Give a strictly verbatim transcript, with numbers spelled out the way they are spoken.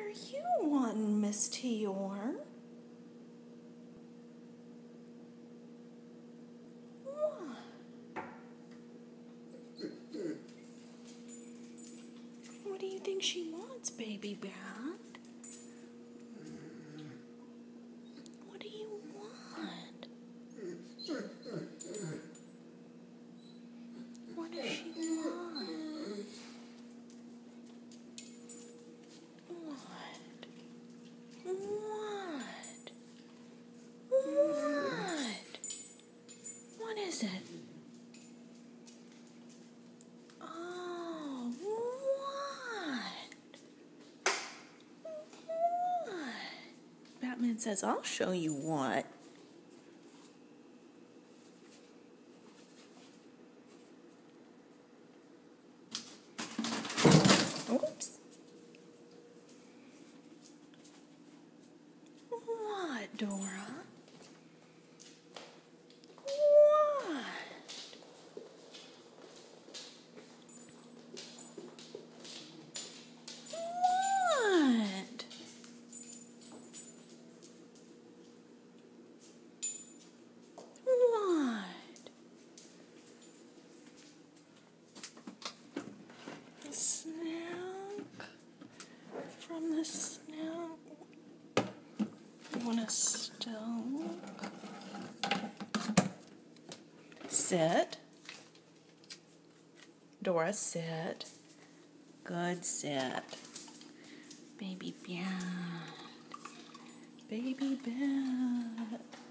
are you wanting, Miss Tior? What? What do you think she wants, baby bat? What do you want? What does she want? What? What? What? What is it? Oh, what? What? Batman says, I'll show you what. Oops. What, Dora? What? What? What? The snack from the snack. You want to stoke? Sit. Dora, sit. Good sit. Baby bat. Baby bat.